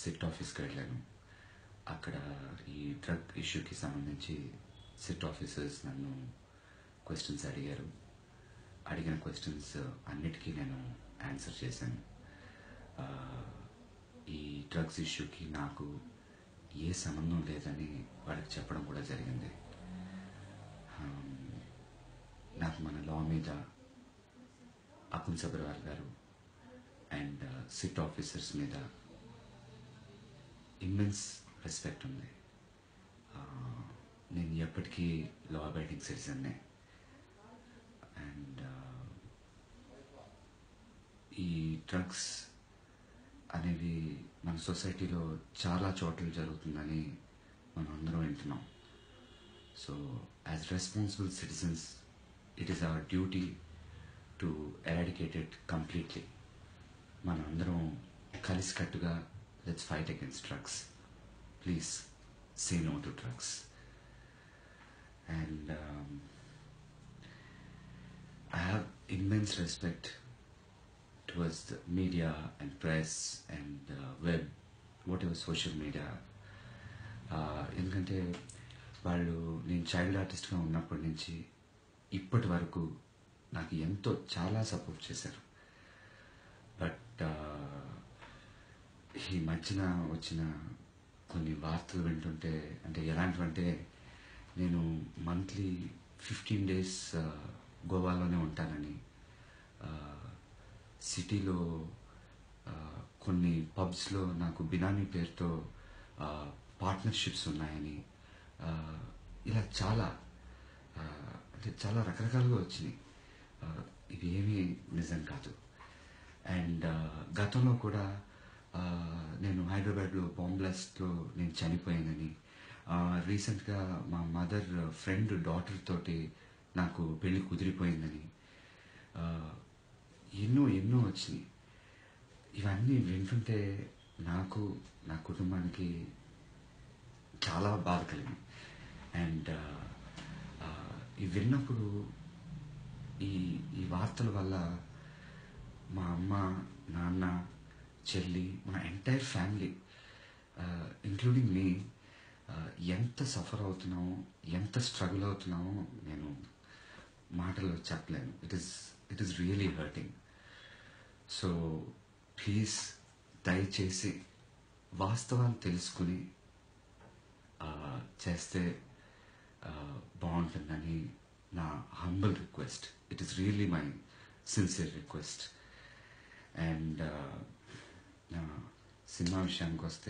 SIT ఆఫీస్కి వెళ్ళాను. అక్కడ ఈ డ్రగ్ ఇష్యూకి సంబంధించి సిట్ ఆఫీసర్స్ నన్ను క్వశ్చన్స్ అడిగారు. అడిగిన క్వశ్చన్స్ అన్నిటికీ నేను ఆన్సర్ చేశాను. ఈ డ్రగ్స్ ఇష్యూకి నాకు ఏ సంబంధం లేదని వాళ్ళకి చెప్పడం కూడా జరిగింది. నాకు మన లా మీద అకున్ సబర్వాల్ గారు అండ్ సిట్ ఆఫీసర్స్ మీద ఇమ్మెన్స్ రెస్పెక్ట్ ఉంది. నేను ఎప్పటికీ లా అబైడింగ్ సిటిజన్నే. అండ్ ఈ డ్రగ్స్ అనేవి మన సొసైటీలో చాలా చోట్ల జరుగుతుందని మనం అందరం వింటున్నాం. So as responsible citizens it is our duty to eradicate it completely. మన అందరం కలిసికట్టుగా let's fight against drugs. Please say no to drugs. And I have immense respect towards the media and press and web, whatever social media. ఎందుకంటే వాళ్ళు నేను child ఆర్టిస్ట్గా ఉన్నప్పటి నుంచి ఇప్పటి వరకు నాకు ఎంతో చాలా సపోర్ట్ చేశారు. బట్ ఈ మధ్యన వచ్చిన కొన్ని వార్తలు వింటుంటే, అంటే ఎలాంటివంటే, నేను మంత్లీ 15 days గోవాలోనే ఉంటానని, సిటీలో కొన్ని పబ్స్లో నాకు బినామీ పేరుతో పార్ట్నర్షిప్స్ ఉన్నాయని, ఇలా చాలా అంటే చాలా రకరకాలుగా వచ్చినాయి. ఇవి ఏమీ నిజం కాదు. అండ్ గతంలో కూడా నేను హైదరాబాద్లో బాంబ్ బ్లాస్ట్లో నేను చనిపోయానని, రీసెంట్గా మా మదర్ ఫ్రెండ్ డాటర్ తోటి నాకు పెళ్ళి కుదిరిపోయిందని ఎన్నో ఎన్నో వచ్చినాయి. ఇవన్నీ వింటుంటే నాకు, నా కుటుంబానికి చాలా బాధ కలిగింది. అండ్ ఇవి విన్నప్పుడు ఈ వార్తల వల్ల మా అమ్మ, నాన్న, చెల్లి, మన ఎంటైర్ ఫ్యామిలీ ఇంక్లూడింగ్ మీ ఎంత సఫర్ అవుతున్నామో, ఎంత స్ట్రగుల్ అవుతున్నామో నేను మాటల్లో చెప్పలేను. It is really hurting. So please దయచేసి వాస్తవాలు తెలుసుకుని చేస్తే బాగుంటుందని నా humble request. It is really my sincere request. And cinema విషయానికి వస్తే,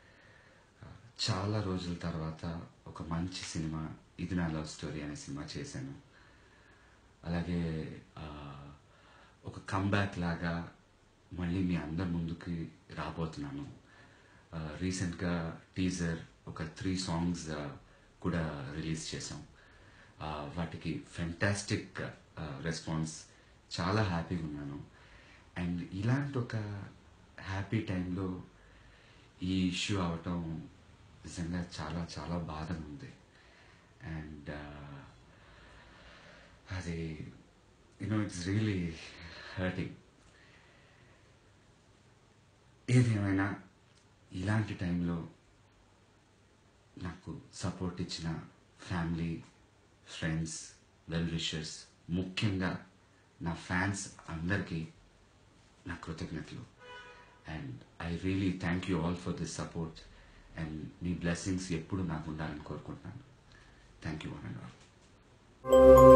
చాలా రోజుల తర్వాత ఒక మంచి సినిమా ఇది నా లవ్ స్టోరీ అనే సినిమా చేశాను. అలాగే ఒక కంబ్యాక్ లాగా మళ్ళీ మీ అందరి ముందుకి రాబోతున్నాను. రీసెంట్గా టీజర్ ఒక 3 songs కూడా రిలీజ్ చేసాం. వాటికి ఫెంటాస్టిక్ రెస్పాన్స్. చాలా హ్యాపీగా ఉన్నాను. అండ్ ఇలాంటి ఒక హ్యాపీ టైంలో ఈ ఇష్యూ అవటం నిజంగా చాలా చాలా బాధగా ఉంది. అండ్ అది ఇట్స్ రియలీ హర్టింగ్. ఏదేమైనా ఇలాంటి టైంలో నాకు సపోర్ట్ ఇచ్చిన ఫ్యామిలీ, ఫ్రెండ్స్, వెల్ విషర్స్, ముఖ్యంగా నా ఫ్యాన్స్ అందరికీ నా కృతజ్ఞతలు. And I really thank you all for this support. And మీ బ్లెస్సింగ్స్ ఎప్పుడు నాకు ఉండాలని కోరుకుంటున్నాను. Thank you one and all.